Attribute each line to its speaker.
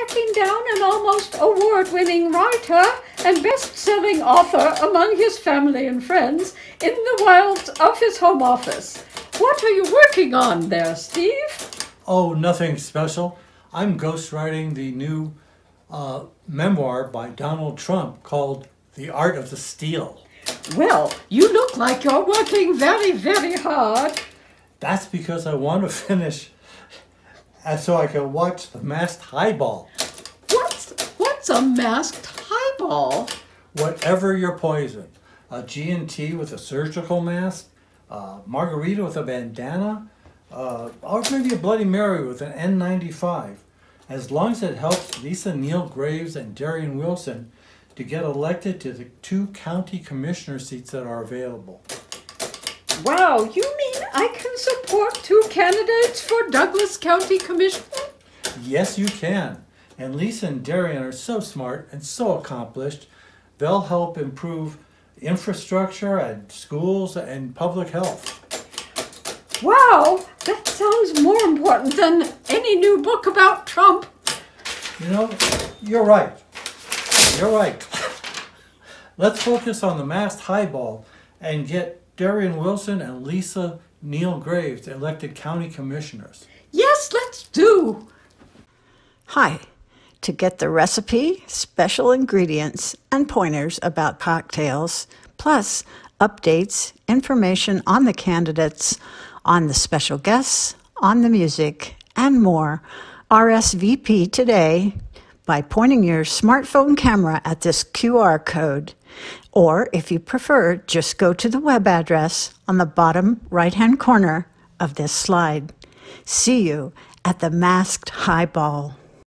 Speaker 1: tracking down an almost award-winning writer and best-selling author among his family and friends in the wilds of his home office. What are you working on there, Steve?
Speaker 2: Oh, nothing special. I'm ghostwriting the new memoir by Donald Trump called The Art of the Steal.
Speaker 1: Well, you look like you're working very, very hard.
Speaker 2: That's because I want to finish so I can watch The Masked Highball.
Speaker 1: What's a masked highball?
Speaker 2: Whatever your poison. A G&T with a surgical mask, margarita with a bandana, or maybe a Bloody Mary with an N95. As long as it helps Lisa Neal Graves and Darian Wilson to get elected to the 2 county commissioner seats that are available.
Speaker 1: Wow, you mean I can support 2 candidates for Douglas County Commissioner?
Speaker 2: Yes, you can. And Lisa and Darian are so smart and so accomplished, they'll help improve infrastructure and schools and public health.
Speaker 1: Wow, that sounds more important than any new book about Trump.
Speaker 2: You know, you're right. You're right. Let's focus on The Masked Highball and get Darian Wilson and Lisa Neal Graves elected county commissioners.
Speaker 1: Yes, let's do.
Speaker 3: Hi. To get the recipe, special ingredients, and pointers about cocktails, plus updates, information on the candidates, on the special guests, on the music, and more, RSVP today by pointing your smartphone camera at this QR code. Or, if you prefer, just go to the web address on the bottom right-hand corner of this slide. See you at the Masked Highball.